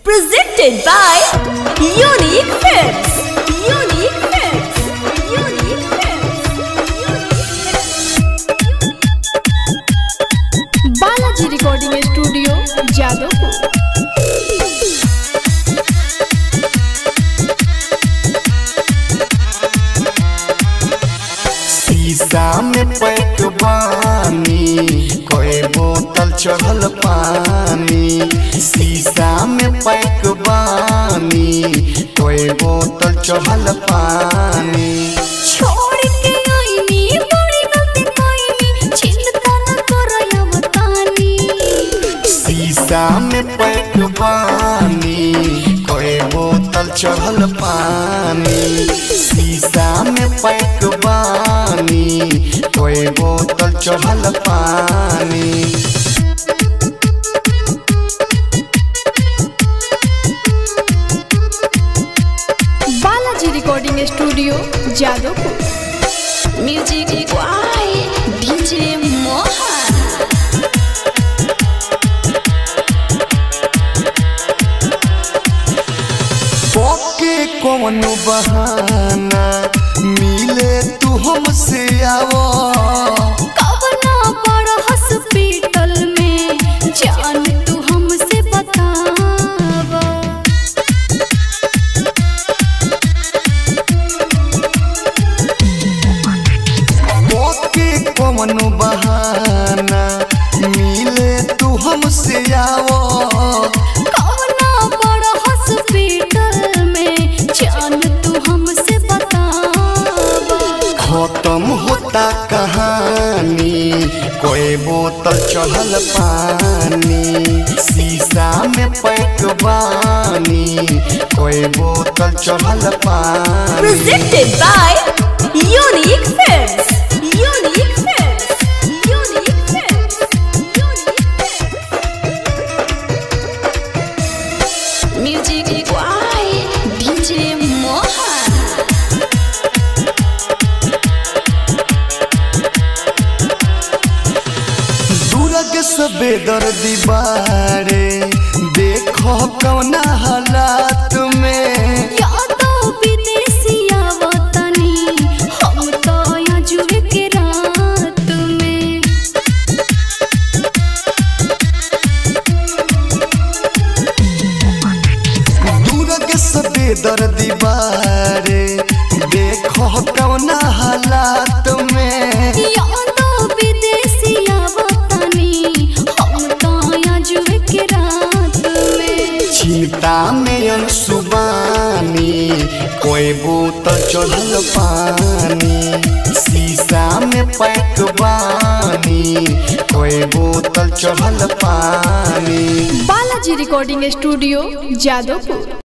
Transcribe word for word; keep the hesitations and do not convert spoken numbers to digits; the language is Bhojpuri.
Presented by Unique Films. Unique Films. Unique Films. Balaji recording studio Jadavpur. शीशा में पैक बानी कोई बोतल चढ़ल पानी। शीशा में पैक बानी कोई बोतल चढ़ल पानी। छोड़ के आईनी बड़ी गलती कईनी चिंता न करया बतानी। शीशा में पैक बानी कोई बोतल चढ़ल पानी। शीशा में पैक बानी कोई बोतल चढ़ल पानी। Balaji recording studio Jadavpur. Music by D J Mohan. पके कौन बहाना मिले तू हमसे आवो। कवना बड़ा हॉस्पिटल में जान तू हमसे बतावा। पके कौन बहाना मिले तू हमसे आवो। कवना बड़ा हॉस्पिटल में जान तू हमसे बतावा। खत्म होता कहानी कोई बोतल चढ़ल पानी। शीशा में पैक बानी कोई बोतल चढ़ल पानी। Presented by Unique Films. Unique Films. Unique Films. Unique Films. Music by D J Mohan. दूरग सबे दर्दी बारे देखो कौना हालात में। यादो विदेशिया वतनी हम तो आजुए के रात में। दूरग सबे दर्दी बारे देखो कौना हालात में। यादो विदेशिया वतनी हम तो आजुए के रात में। चिंता में अनसुबानी कोई बोतल चढ़ल पानी। शीशा में पैक बानी कोई बोतल चढ़ल पानी। Balaji recording studio Jadavpur.